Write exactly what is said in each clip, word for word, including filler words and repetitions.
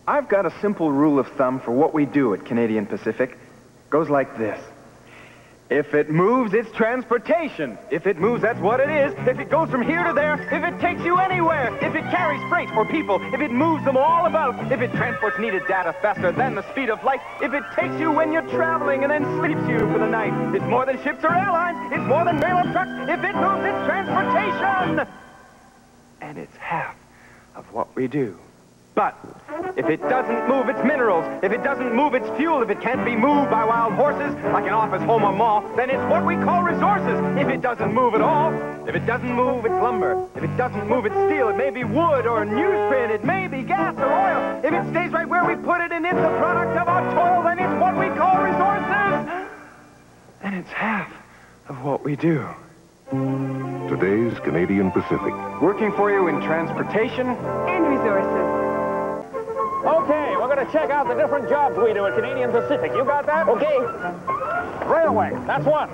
I've got a simple rule of thumb for what we do at Canadian Pacific. Goes like this. If it moves, it's transportation. If it moves, that's what it is. If it goes from here to there, if it takes you anywhere, if it carries freight or people, if it moves them all about, if it transports needed data faster than the speed of light, if it takes you when you're traveling and then sleeps you for the night, it's more than ships or airlines, it's more than rail or trucks. If it moves, it's transportation. And it's half of what we do. But if it doesn't move its minerals, if it doesn't move its fuel, if it can't be moved by wild horses, like an office, home, or mall, then it's what we call resources. If it doesn't move at all, if it doesn't move its lumber, if it doesn't move its steel, it may be wood or newsprint, it may be gas or oil. If it stays right where we put it and it's a product of our toil, then it's what we call resources. And it's half of what we do. Today's Canadian Pacific. Working for you in transportation and resources. Okay, we're going to check out the different jobs we do at Canadian Pacific. You got that? Okay. Railway, that's one.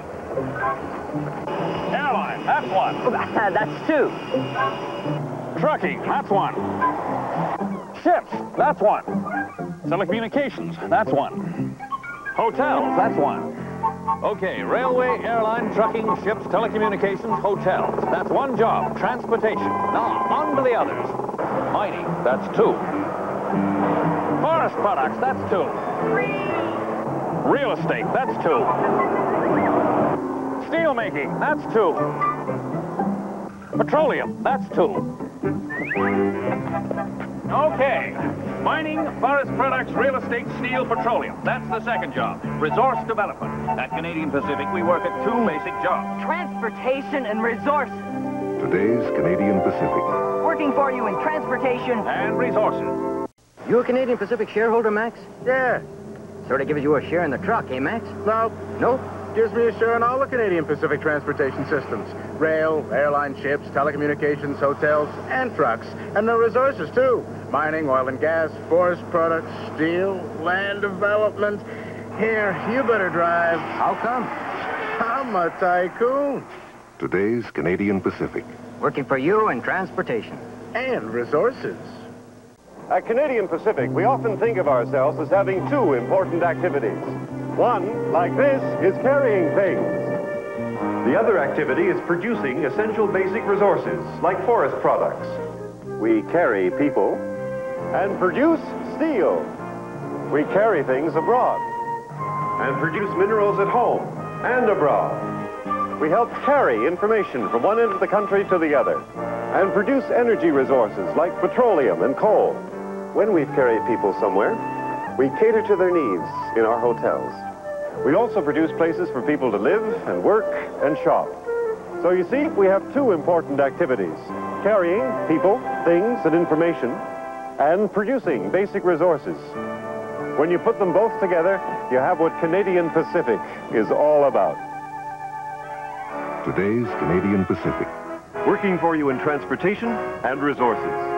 Airline, that's one. That's two. Trucking, that's one. Ships, that's one. Telecommunications, that's one. Hotels, that's one. Okay, railway, airline, trucking, ships, telecommunications, hotels. That's one job, transportation. Now, on to the others. Mining, that's two. Forest products, that's two. Real estate, that's two. Steel making, that's two. Petroleum, that's two. Okay. Mining, forest products, real estate, steel, petroleum. That's the second job. Resource development. At Canadian Pacific, we work at two basic jobs. Transportation and resources. Today's Canadian Pacific. Working for you in transportation and resources. You a Canadian Pacific shareholder, Max? Yeah. Sort of gives you a share in the truck, eh, Max? No. No? Gives me a share in all the Canadian Pacific transportation systems. Rail, airline, ships, telecommunications, hotels, and trucks. And the resources, too. Mining, oil and gas, forest products, steel, land development. Here, you better drive. How come? I'm a tycoon. Today's Canadian Pacific. Working for you in transportation. And resources. At Canadian Pacific, we often think of ourselves as having two important activities. One, like this, is carrying things. The other activity is producing essential basic resources, like forest products. We carry people and produce steel. We carry things abroad and produce minerals at home and abroad. We help carry information from one end of the country to the other and produce energy resources like petroleum and coal. When we've carried people somewhere, we cater to their needs in our hotels. We also produce places for people to live and work and shop. So you see, we have two important activities: carrying people, things, and information, and producing basic resources. When you put them both together, you have what Canadian Pacific is all about. Today's Canadian Pacific. Working for you in transportation and resources.